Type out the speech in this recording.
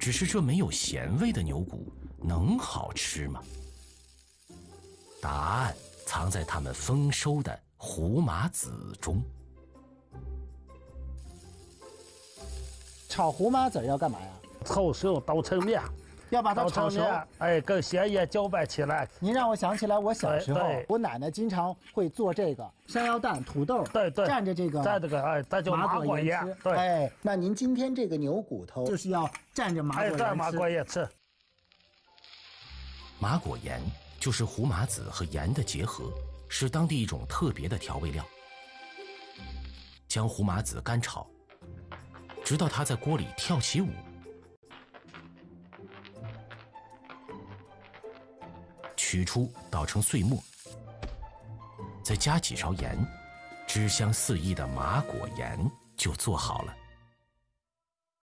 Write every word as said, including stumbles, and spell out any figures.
只是这没有咸味的牛骨能好吃吗？答案藏在他们丰收的胡麻籽中。 炒胡麻籽要干嘛呀？ 凑熟捣成面， 要把它捣炒熟。 成面，哎，跟咸盐搅拌起来。 您让我想起来，我小时候对对， 我奶奶经常会做这个山药蛋、土豆， 对对， 蘸着这个， 蘸这个，哎，咱叫麻果盐吃。 对， 哎，那您今天这个牛骨头就是要蘸着麻果哎， 盐吃。 蘸麻果盐吃。 麻果盐就是胡麻籽和盐的结合，是当地一种特别的调味料。将胡麻籽干炒，直到它在锅里跳起舞。取出捣成碎末，再加几勺盐，汁香四溢的麻果盐就做好了。